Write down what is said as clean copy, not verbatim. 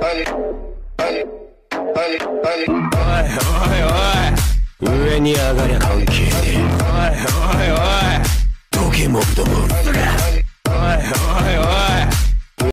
上に上がりゃ関係ねえ。どけモブども。おいおいおい。